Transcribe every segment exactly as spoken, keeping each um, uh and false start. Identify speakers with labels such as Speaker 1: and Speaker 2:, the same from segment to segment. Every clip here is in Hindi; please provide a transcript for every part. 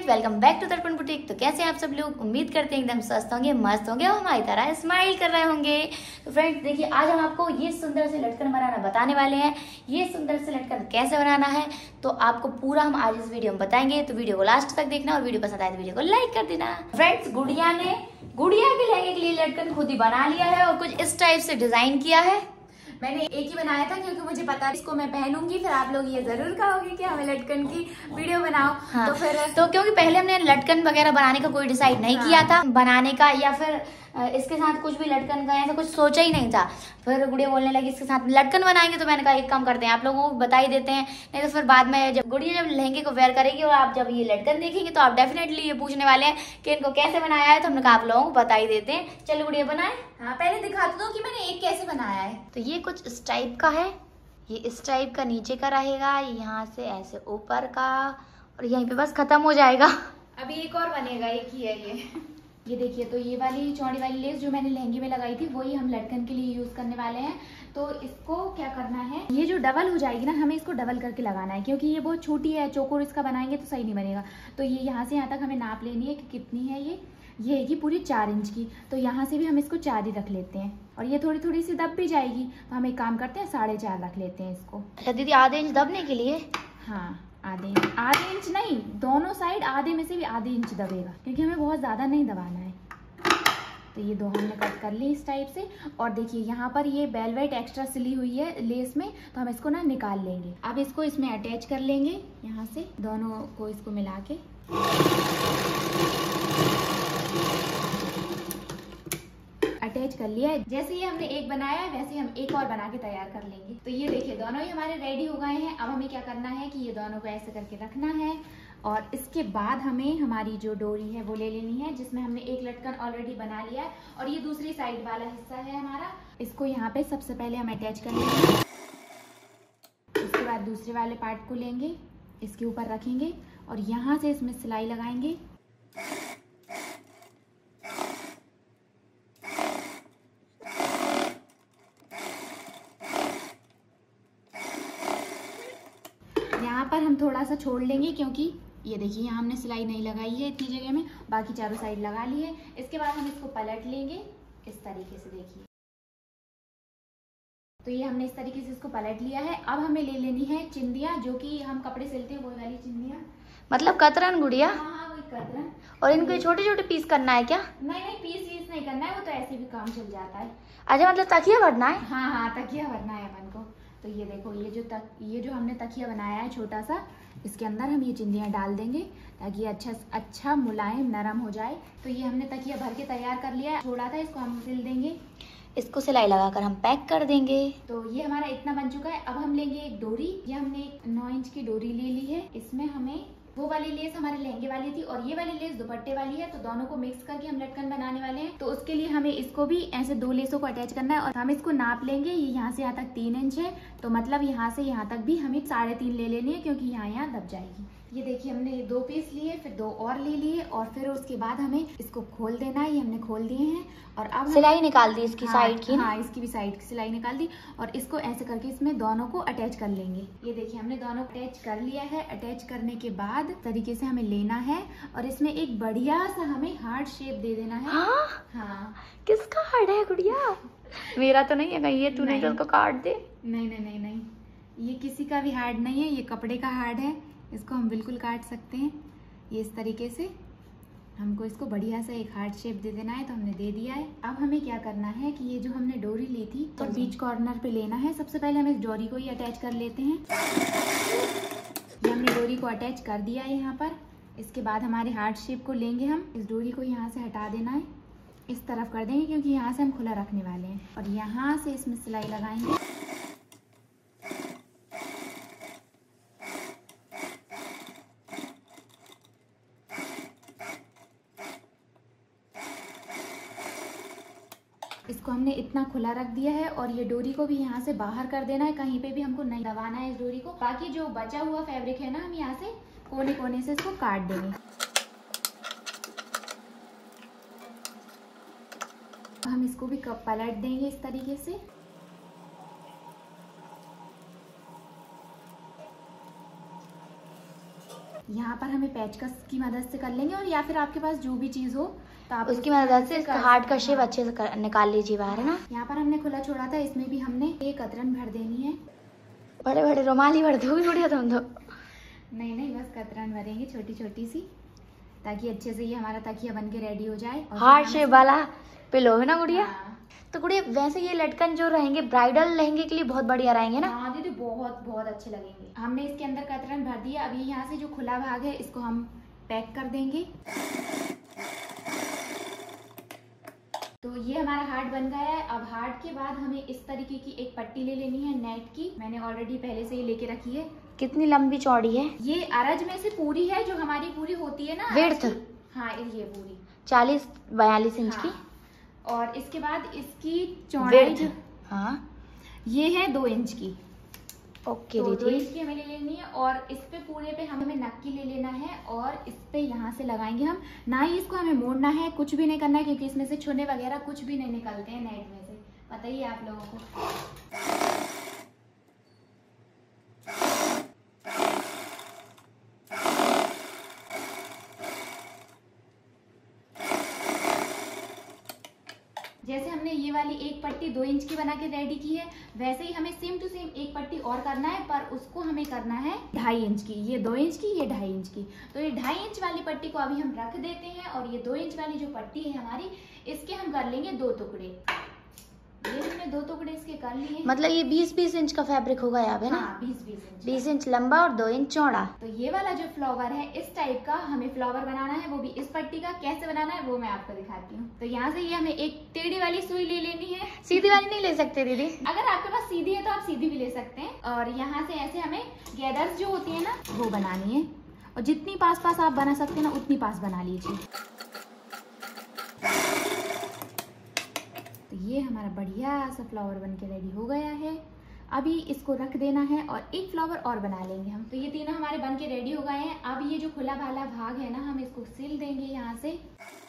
Speaker 1: Friends, welcome back to Darpan boutique. तो कैसे आप सब लोग, उम्मीद करते हैं एकदम स्वस्थ होंगे, मस्त होंगे और हमारी तरह स्माइल कर रहे होंगे। तो फ्रेंड्स देखिए, आज हम आपको ये सुंदर से लटकन बनाना बताने वाले हैं। ये सुंदर से लटकन कैसे बनाना है तो आपको पूरा हम आज इस वीडियो में बताएंगे। तो वीडियो को लास्ट तक देखना और वीडियो पसंद आए तो वीडियो को लाइक कर देना। फ्रेंड्स, गुड़िया ने गुड़िया के लहंगे के लिए लटकन खुद ही बना लिया है और कुछ इस टाइप से डिजाइन किया है।
Speaker 2: मैंने एक ही बनाया था क्योंकि मुझे पता है इसको मैं पहनूंगी, फिर आप लोग ये जरूर कहोगे कि हमें लटकन की वीडियो बनाओ।
Speaker 1: हाँ,
Speaker 2: तो फिर
Speaker 1: तो क्योंकि पहले हमने लटकन वगैरह बनाने का कोई डिसाइड नहीं
Speaker 2: हाँ।
Speaker 1: किया था बनाने का, या फिर इसके साथ कुछ भी लटकन का ऐसा कुछ सोचा ही नहीं था। फिर गुड़िया बोलने लगी इसके साथ लटकन बनाएंगे, तो मैंने कहा एक काम करते हैं, आप लोगों को बता ही देते हैं, नहीं तो फिर बाद में जब गुड़िया जब लहंगे को वेयर करेगी और आप जब ये लटकन देखेंगे तो आप डेफिनेटली ये पूछने वाले हैं कि इनको कैसे बनाया है। तो हमने कहा आप लोगों को बता ही देते हैं। चलो गुड़िया बनाए।
Speaker 2: हाँ, पहले दिखा दो कि मैंने एक कैसे बनाया है।
Speaker 1: तो ये कुछ इस टाइप का है, ये इस टाइप का नीचे का रहेगा, यहाँ से ऐसे ऊपर का, और यहीं पे बस खत्म हो जाएगा।
Speaker 2: अभी एक और बनेगा, एक ही है ये। ये देखिए, तो ये वाली चौड़ी वाली लेस जो मैंने लहंगे में लगाई थी वही हम लटकन के लिए यूज करने वाले हैं। तो इसको क्या करना है, ये जो डबल हो जाएगी ना, हमें इसको डबल करके लगाना है क्योंकि ये बहुत छोटी है। चौकोर इसका बनाएंगे तो सही नहीं बनेगा। तो ये यहाँ से यहाँ तक हमें नाप लेनी है कि कितनी है ये ये है पूरी चार इंच की। तो यहाँ से भी हम इसको चार ही रख लेते हैं और ये थोड़ी थोड़ी सी दब भी जाएगी। तो हम एक काम करते हैं, साढ़े चार रख लेते हैं इसको।
Speaker 1: अच्छा दीदी, आधे इंच दबने के लिए?
Speaker 2: हाँ, आधे इंच आधे इंच नहीं, दोनों साइड आधे में से भी आधे इंच दबेगा क्योंकि हमें बहुत ज़्यादा नहीं दबाना है। तो ये दो हमने कट कर ली इस टाइप से। और देखिए यहाँ पर ये वेलवेट एक्स्ट्रा सिली हुई है लेस में, तो हम इसको ना निकाल लेंगे। अब इसको इसमें अटैच कर लेंगे, यहाँ से दोनों को इसको मिला के अटैच कर लिया है। जैसे ही हमने एक बनाया है वैसे ही हम एक और बना के तैयार कर लेंगे। तो ये देखिए, दोनों ही हमारे रेडी हो गए हैं। अब हमें क्या करना है कि ये दोनों को ऐसे करके रखना है और इसके बाद हमें हमारी जो डोरी है वो ले लेनी है, जिसमें हमने एक लटकन ऑलरेडी बना लिया है और ये दूसरी साइड वाला हिस्सा है हमारा। इसको यहाँ पे सबसे पहले हम अटैच कर लेंगे। उसके बाद दूसरे वाले पार्ट को लेंगे, इसके ऊपर रखेंगे और यहाँ से इसमें सिलाई लगाएंगे। यहाँ पर हम थोड़ा सा छोड़ लेंगे क्योंकि ये देखिए यहाँ हमने सिलाई नहीं लगाई है इतनी जगह में, बाकी चारों साइड लगा ली है। इसके बाद हम इसको पलट लेंगे इस तरीके से। देखिए, तो ये हमने इस तरीके से इसको पलट लिया है। अब हमें ले लेनी है चिंदियाँ, जो कि हम कपड़े सिलते हैं, वही वाली चिंदियाँ,
Speaker 1: मतलब कतरन गुड़िया?
Speaker 2: हाँ हाँ, वही कतरन।
Speaker 1: और इनको छोटे छोटे पीस करना है क्या?
Speaker 2: नहीं नहीं, पीस वीस नहीं करना है, वो तो ऐसे भी काम चल जाता है।
Speaker 1: अच्छा, मतलब तकिया भरना है?
Speaker 2: हाँ हाँ, तकिया भरना है अपन को। तो ये देखो, ये जो तक ये जो हमने तकिया बनाया है छोटा सा, इसके अंदर हम ये चिंदियाँ डाल देंगे ताकि ये अच्छा अच्छा मुलायम नरम हो जाए। तो ये हमने तकिया भर के तैयार कर लिया है, छोड़ा था, इसको हम सिल देंगे।
Speaker 1: इसको सिलाई लगाकर हम पैक कर देंगे।
Speaker 2: तो ये हमारा इतना बन चुका है। अब हम लेंगे एक डोरी। ये हमने एक नौ इंच की डोरी ले ली है। इसमें हमें वो वाली लेस हमारे लहंगे वाली थी और ये वाली लेस दुपट्टे वाली है, तो दोनों को मिक्स करके हम लटकन बनाने वाले हैं। तो उसके लिए हमें इसको भी ऐसे दो लेसों को अटैच करना है और हम इसको नाप लेंगे। ये यहाँ से यहाँ तक तीन इंच है, तो मतलब यहाँ से यहाँ तक भी हमें साढ़े तीन ले लेनी है क्योंकि यहाँ यहाँ दब जाएगी। ये देखिए, हमने दो पीस लिए, फिर दो और ले लिए और फिर उसके बाद हमें इसको खोल देना है। ये हमने खोल दिए हैं और अब
Speaker 1: सिलाई निकाल दी इसकी,
Speaker 2: हाँ,
Speaker 1: साइड की।
Speaker 2: हाँ, इसकी भी साइड की सिलाई निकाल दी और इसको ऐसे करके इसमें दोनों को अटैच कर लेंगे। ये देखिए, हमने दोनों अटैच कर लिया है। अटैच करने के बाद तरीके से हमें लेना है और इसमें एक बढ़िया सा हमें हार्ट शेप दे देना है।
Speaker 1: हाँ?
Speaker 2: हाँ,
Speaker 1: किसका हार्ड है गुड़िया? मेरा तो नहीं है कहीं, ये तूने तो उसको काट दे।
Speaker 2: नहीं नहीं नहीं नहीं, ये किसी का भी हार्ड नहीं है, ये कपड़े का हार्ड है। इसको हम बिल्कुल काट सकते हैं। ये इस तरीके से हमको इसको बढ़िया सा एक हार्ट शेप दे देना है, तो हमने दे दिया है। अब हमें क्या करना है कि ये जो हमने डोरी ली थी तो बीच कॉर्नर पे लेना है। सबसे पहले हम इस डोरी को ही अटैच कर लेते हैं। ये हमने डोरी को अटैच कर दिया है यहाँ पर। इसके बाद हमारे हार्ट शेप को लेंगे हम, इस डोरी को यहाँ से हटा देना है, इस तरफ कर देंगे क्योंकि यहाँ से हम खुला रखने वाले हैं और यहाँ से इसमें सिलाई लगाएंगे। इसको हमने इतना खुला रख दिया है और ये डोरी को भी यहाँ से बाहर कर देना है, कहीं पे भी हमको नहीं दबाना है इस डोरी को। बाकी जो बचा हुआ फैब्रिक है ना, हम यहाँ से कोने कोने से इसको काट देंगे। हम इसको भी पलट देंगे इस तरीके से। यहाँ पर हमें पेचकस की मदद से कर लेंगे, और या फिर आपके पास जो भी चीज हो तो आप
Speaker 1: उसकी मदद से इसका हार्ट का शेप अच्छे से कर, निकाल लीजिए बाहर, है ना।
Speaker 2: यहाँ पर हमने खुला छोड़ा था, इसमें भी हमने एक कतरन भर देनी है।
Speaker 1: बड़े बड़े रुमाल ही भर दोगे थोड़ी तुम तो।
Speaker 2: नहीं नहीं, बस कतरन भरेंगे छोटी छोटी सी, ताकि अच्छे से ये हमारा तकिया बन के रेडी हो जाए।
Speaker 1: हार्ट शेप वाला पिलो है ना गुड़िया।
Speaker 2: हाँ।
Speaker 1: तो गुड़िया वैसे ये लटकन जो रहेंगे ब्राइडल लहंगे के लिए बहुत बढ़िया रहेंगे ना।
Speaker 2: हाँ दीदी, बहुत बहुत अच्छे लगेंगे। हमने इसके अंदर कतरन भर दिया। अभी यहाँ से जो खुला भाग है इसको हम पैक कर देंगे। तो ये हमारा हार्ट बन गया है। अब हार्ट के बाद हमें इस तरीके की एक पट्टी ले लेनी है नेट की। मैंने ऑलरेडी पहले से ही लेके रखी है।
Speaker 1: कितनी लंबी चौड़ी है
Speaker 2: ये? अरज में से पूरी है, जो हमारी पूरी होती है ना
Speaker 1: विड्थ।
Speaker 2: हाँ, ये पूरी
Speaker 1: चालीस बयालीस इंच की।
Speaker 2: और इसके बाद इसकी चौड़ाई जो
Speaker 1: हाँ
Speaker 2: ये है दो इंच की।
Speaker 1: ओके
Speaker 2: तो
Speaker 1: दीदी,
Speaker 2: दो इंच की हमें ले लेनी है। और इस पे पूरे पे हमें नक्की ले लेना है, और इस पे यहाँ से लगाएंगे हम। ना ही इसको हमें मोड़ना है, कुछ भी नहीं करना है, क्योंकि इसमें से छुने वगैरह कुछ भी नहीं निकलते हैं नेट में से, पता ही है आप लोगों को। जैसे हमने ये वाली एक पट्टी दो इंच की बना के रेडी की है, वैसे ही हमें सेम टू सेम एक पट्टी और करना है, पर उसको हमें करना है ढाई इंच की। ये दो इंच की, ये ढाई इंच की। तो ये ढाई इंच वाली पट्टी को अभी हम रख देते हैं, और ये दो इंच वाली जो पट्टी है हमारी, इसके हम कर लेंगे दो टुकड़े। ये हमने दो टुकड़े इसके कर लिए।
Speaker 1: मतलब ये बीस बीस इंच का फैब्रिक होगा यहाँ पे ना।
Speaker 2: हाँ, बीस बीस इंच
Speaker 1: बीस इंच लंबा और दो इंच चौड़ा।
Speaker 2: तो ये वाला जो फ्लावर है इस टाइप का हमें फ्लावर बनाना है, वो भी इस पट्टी का। कैसे बनाना है वो मैं आपको दिखाती हूँ। तो यहाँ से ये हमें एक टेढ़ी वाली सुई ले लेनी है।
Speaker 1: सीधी वाली नहीं ले सकते दीदी?
Speaker 2: अगर आपके पास सीधी है तो आप सीधी भी ले सकते हैं। और यहाँ से ऐसे हमें गैदर्स जो होती है ना, वो बनानी है। और जितनी पास पास आप बना सकते हैं ना, उतनी पास बना लीजिए। तो ये हमारा बढ़िया सा फ्लावर बन के रेडी हो गया है। अभी इसको रख देना है और एक फ्लावर और बना लेंगे हम। तो ये तीनों हमारे बन के रेडी हो गए हैं। अब ये जो खुला वाला भाग है ना, हम इसको सिल देंगे यहाँ से।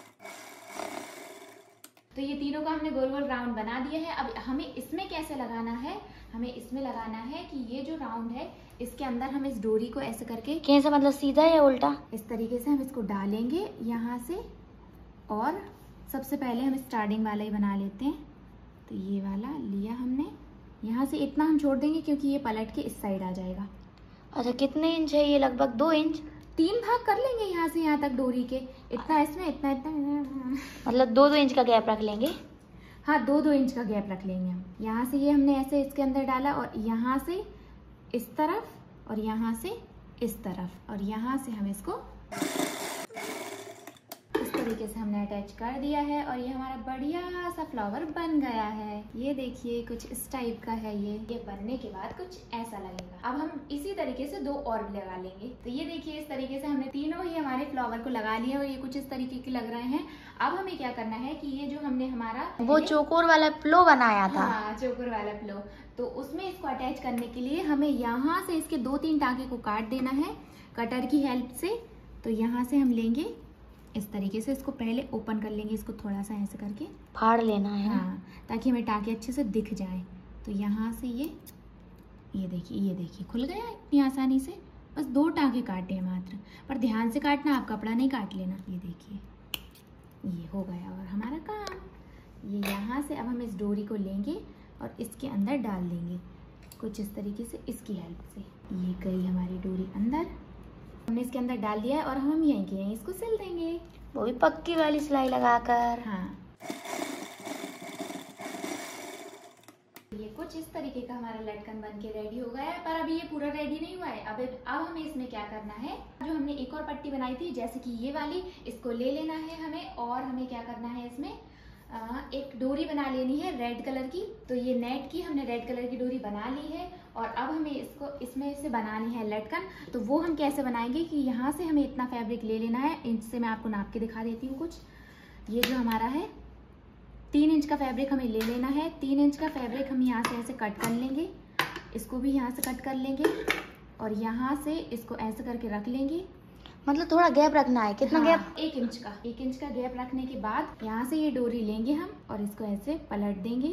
Speaker 2: तो ये तीनों का हमने गोल गोल राउंड बना दिया है। अब हमें इसमें कैसे लगाना है, हमें इसमें लगाना है कि ये जो राउंड है इसके अंदर हम इस डोरी को ऐसे करके,
Speaker 1: कैसे मतलब सीधा या उल्टा,
Speaker 2: इस तरीके से हम इसको डालेंगे यहाँ से। और सबसे पहले हम स्टार्टिंग वाला ही बना लेते हैं। तो ये वाला लिया हमने, यहाँ से इतना हम छोड़ देंगे क्योंकि ये पलट के इस साइड आ जाएगा।
Speaker 1: अच्छा कितने इंच है ये? लगभग दो इंच।
Speaker 2: तीन भाग कर लेंगे यहाँ से यहाँ तक डोरी के। इतना इसमें, इतना इतना,
Speaker 1: मतलब दो दो इंच का गैप रख लेंगे।
Speaker 2: हाँ, दो दो इंच का गैप रख लेंगे हम। यहाँ से ये हमने ऐसे इसके अंदर डाला, और यहाँ से इस तरफ, और यहाँ से इस तरफ, और यहाँ से हम इसको इस तरीके से हमने अटैच कर दिया है। और ये हमारा बढ़िया सा फ्लावर बन गया है। ये देखिए कुछ इस टाइप का है। ये ये बनने के बाद कुछ ऐसा लगेगा। अब हम इसी तरीके से दो और भी लगा लेंगे। तो ये देखिए इस तरीके से हमने तीनों ही हमारे फ्लावर को लगा लिया, और ये कुछ इस तरीके के लग रहे हैं। अब हमें क्या करना है कि ये जो हमने हमारा
Speaker 1: वो चौकोर वाला प्लो बनाया था,
Speaker 2: हाँ, चौकोर वाला प्लो, तो उसमें इसको अटैच करने के लिए हमें यहाँ से इसके दो तीन टाँके को काट देना है कटर की हेल्प से। तो यहाँ से हम लेंगे इस तरीके से, इसको पहले ओपन कर लेंगे, इसको थोड़ा सा ऐसे करके
Speaker 1: फाड़ लेना है।
Speaker 2: हाँ, ताकि हमें टाँके अच्छे से दिख जाए। तो यहाँ से ये ये देखिए, ये देखिए खुल गया इतनी आसानी से। बस दो टाँके काटे हैं मात्र, पर ध्यान से काटना, आप कपड़ा नहीं काट लेना। ये देखिए ये हो गया और हमारा काम। ये यहाँ से अब हम इस डोरी को लेंगे और इसके अंदर डाल देंगे कुछ इस तरीके से, इसकी हेल्प से। ये गई हमारी डोरी अंदर, हमने इसके अंदर डाल दिया है, और हम यहीं के यहीं इसको सिल देंगे,
Speaker 1: वो भी पक्की वाली सिलाई लगाकर।
Speaker 2: हाँ, ये कुछ इस तरीके का हमारा लटकन बन के रेडी हो गया है। पर अभी ये पूरा रेडी नहीं हुआ है। अब अब हमें इसमें क्या करना है, जो हमने एक और पट्टी बनाई थी जैसे कि ये वाली, इसको ले लेना है हमें। और हमें क्या करना है, इसमें आ, एक डोरी बना लेनी है रेड कलर की। तो ये नेट की हमने रेड कलर की डोरी बना ली है, और अब हमें इसको इसमें से बनानी है लटकन। तो वो हम कैसे बनाएंगे कि यहाँ से हमें इतना फैब्रिक ले लेना है। इनसे मैं आपको नाप के दिखा देती हूँ कुछ। ये जो हमारा है तीन इंच का फैब्रिक हमें ले लेना है। तीन इंच का फैब्रिक हम यहाँ से ऐसे कट कर लेंगे, इसको भी यहाँ से कट कर लेंगे, और यहाँ से इसको ऐसे करके रख लेंगे।
Speaker 1: मतलब थोड़ा गैप रखना है। कितना
Speaker 2: हाँ,
Speaker 1: गैप?
Speaker 2: एक इंच का। एक इंच का गैप रखने के बाद यहाँ से ये डोरी लेंगे हम, और इसको ऐसे पलट देंगे।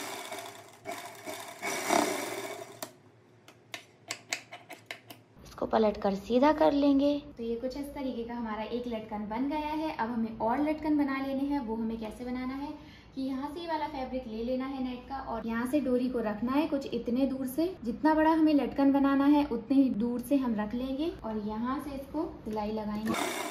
Speaker 1: इसको पलट कर सीधा कर लेंगे।
Speaker 2: तो ये कुछ इस तरीके का हमारा एक लटकन बन गया है। अब हमें और लटकन बना लेने हैं। वो हमें कैसे बनाना है कि यहाँ से ये वाला फैब्रिक ले लेना है नेट का और यहाँ से डोरी को रखना है कुछ इतने दूर से, जितना बड़ा हमें लटकन बनाना है उतने ही दूर से हम रख लेंगे और यहाँ से इसको सिलाई लगाएंगे।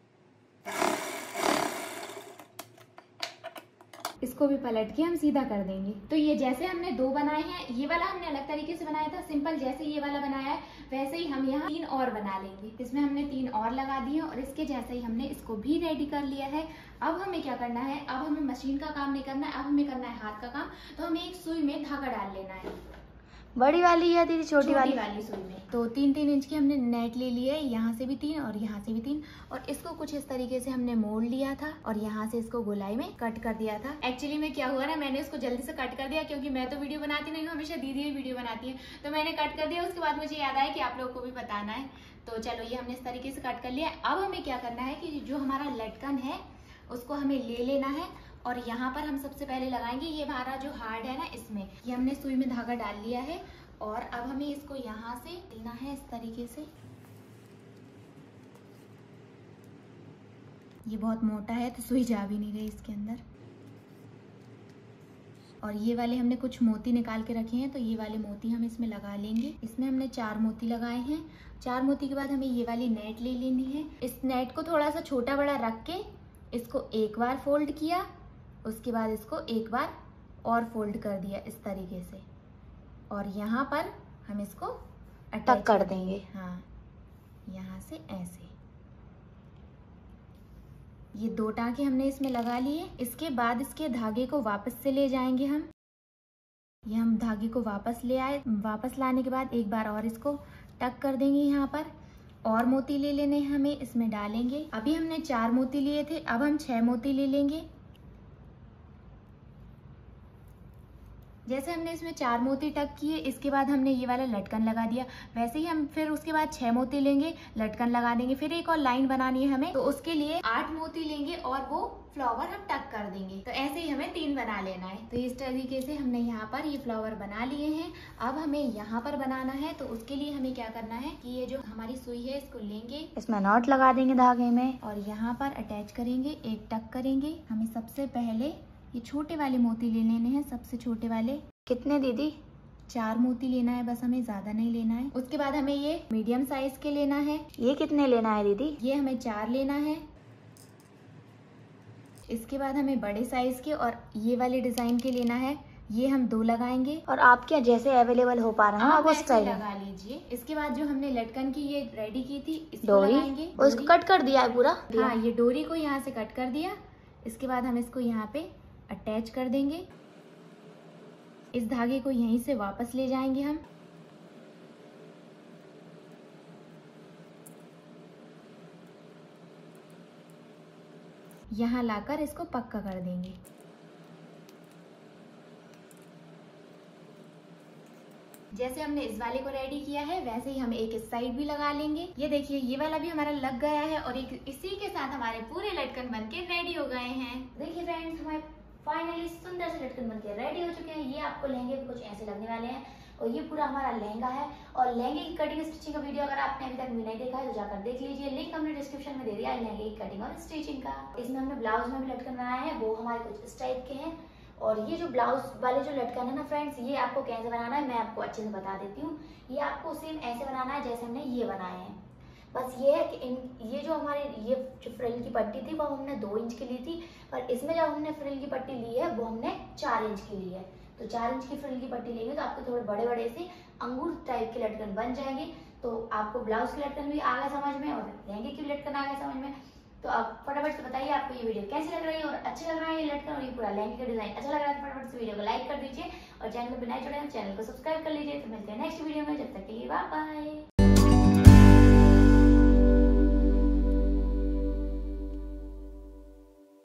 Speaker 2: इसको भी पलट के हम सीधा कर देंगे। तो ये जैसे हमने दो बनाए हैं, ये वाला हमने अलग तरीके से बनाया था सिंपल, जैसे ये वाला बनाया है वैसे ही हम यहाँ तीन और बना लेंगे। इसमें हमने तीन और लगा दिए और इसके जैसे ही हमने इसको भी रेडी कर लिया है। अब हमें क्या करना है, अब हमें मशीन का काम नहीं करना है, अब हमें करना है हाथ का काम। तो हमें एक सुई में धागा डाल लेना है।
Speaker 1: बड़ी वाली या दीदी छोटी, छोटी वाली
Speaker 2: वाली सुई में। तो तीन तीन इंच की हमने नेट ले ली है, यहाँ से भी तीन और यहाँ से भी तीन, और इसको कुछ इस तरीके से हमने मोड़ लिया था और यहाँ से इसको गोलाई में कट कर दिया था। एक्चुअली में क्या हुआ ना, मैंने इसको जल्दी से कट कर दिया क्योंकि मैं तो वीडियो बनाती नहीं हूँ, हमेशा दीदी ही वीडियो बनाती है, तो मैंने कट कर दिया। उसके बाद मुझे याद आया कि आप लोगों को भी बताना है। तो चलो ये हमने इस तरीके से कट कर लिया। अब हमें क्या करना है कि जो हमारा लटकन है उसको हमें ले लेना है और यहाँ पर हम सबसे पहले लगाएंगे ये हमारा जो हार्ड है ना, इसमें ये हमने सुई में धागा डाल लिया है और अब हमें इसको यहाँ से लेना है इस तरीके से। ये बहुत मोटा है तो सुई जा भी नहीं रही इसके अंदर। और ये वाले हमने कुछ मोती निकाल के रखे हैं, तो ये वाले मोती हम इसमें लगा लेंगे। इसमें हमने चार मोती लगाए हैं। चार मोती के बाद हमें ये वाली नेट ले लेनी है। इस नेट को थोड़ा सा छोटा बड़ा रख के इसको एक बार फोल्ड किया, उसके बाद इसको एक बार और फोल्ड कर दिया इस तरीके से, और यहाँ पर हम इसको
Speaker 1: अटैच कर देंगे।
Speaker 2: हाँ, यहाँ से ऐसे ये दो टाँके हमने इसमें लगा लिए। इसके बाद इसके धागे को वापस से ले जाएंगे हम। ये हम धागे को वापस ले आए। वापस लाने के बाद एक बार और इसको टक कर देंगे। यहाँ पर और मोती ले लेने हमें, इसमें डालेंगे। अभी हमने चार मोती लिए थे, अब हम छह मोती ले लेंगे। जैसे हमने इसमें चार मोती टक किए, इसके बाद हमने ये वाला लटकन लगा दिया, वैसे ही हम फिर उसके बाद छह मोती लेंगे, लटकन लगा देंगे। फिर एक और लाइन बनानी है हमें, तो उसके लिए आठ मोती लेंगे और वो फ्लावर हम टक कर देंगे। तो ऐसे ही हमें तीन बना लेना है। तो इस तरीके से हमने यहाँ पर ये फ्लावर बना लिए हैं। अब हमें यहाँ पर बनाना है, तो उसके लिए हमें क्या करना है कि ये जो हमारी सुई है इसको लेंगे,
Speaker 1: इसमें नॉट लगा देंगे धागे में
Speaker 2: और यहाँ पर अटैच करेंगे, एक टक करेंगे। हमें सबसे पहले ये छोटे वाले मोती ले लेने हैं, सबसे छोटे वाले।
Speaker 1: कितने दीदी?
Speaker 2: चार मोती लेना है बस, हमें ज्यादा नहीं लेना है। उसके बाद हमें ये मीडियम साइज के लेना है।
Speaker 1: ये कितने लेना है दीदी?
Speaker 2: ये हमें चार लेना है। इसके बाद हमें बड़े साइज के और ये वाले डिजाइन के लेना है, ये हम दो लगाएंगे।
Speaker 1: और आप क्या जैसे अवेलेबल हो पा रहा है आप उस टाइप
Speaker 2: लगा लीजिए। इसके बाद जो हमने लटकन की ये रेडी की थी, इसको लगाएंगे।
Speaker 1: उसको कट कर दिया है पूरा?
Speaker 2: हाँ, ये डोरी को यहाँ से कट कर दिया। इसके बाद हम इसको यहाँ पे अटैच कर देंगे। इस धागे को यहीं से वापस ले जाएंगे हम। यहाँ लाकर इसको पक्का कर देंगे। जैसे हमने इस वाले को रेडी किया है वैसे ही हम एक इस साइड भी लगा लेंगे। ये देखिए ये वाला भी हमारा लग गया है और एक इसी के साथ हमारे पूरे लटकन बनके रेडी हो गए हैं। देखिए फ्रेंड्स, हमारे फाइनली सुंदर से लटकन बनके रेडी हो चुके हैं। ये आपको लहंगे पे कुछ ऐसे लगने वाले हैं और ये पूरा हमारा लहंगा है। और लहंगे की कटिंग स्टिचिंग का वीडियो अगर आपने अभी तक भी नहीं देखा है तो जाकर देख लीजिए, लिंक हमने डिस्क्रिप्शन में दे दिया है लहंगे की कटिंग और स्टिचिंग का। इसमें हमने ब्लाउज में भी लटकन बनाया है, वो हमारे कुछ इस टाइप के हैं। और ये जो ब्लाउज वाले जो लटकन है ना फ्रेंड्स, ये आपको कैसे बनाना है मैं आपको अच्छे से बता देती हूँ। ये आपको सेम ऐसे बनाना है जैसे हमने ये बनाए हैं। बस ये है कि इन ये जो हमारे ये जो फ्रिल की पट्टी थी वो हमने दो इंच की ली थी, पर इसमें जब हमने फ्रिल की पट्टी ली है वो हमने चार इंच की ली है। तो चार इंच की फ्रिल की पट्टी लेंगे तो आपको थोड़े बड़े बड़े से अंगूर टाइप के लटकन बन जाएंगे। तो आपको ब्लाउज की लटकन भी आ गया समझ में और लहंगे की भी लटकन आ गया समझ में। तो आप फटाफट से बताइए आपको ये वीडियो कैसी लग रही है और अच्छा लग रहा है ये लटकन और ये पूरा लहंगे का डिजाइन अच्छा लग रहा है तो फटाफट से वीडियो को लाइक कर दीजिए और चैनल पर नए जुड़े हैं चैनल को सब्सक्राइब कर लीजिए। तो मिलते हैं नेक्स्ट वीडियो में, जब तक के लिए बाय बाय।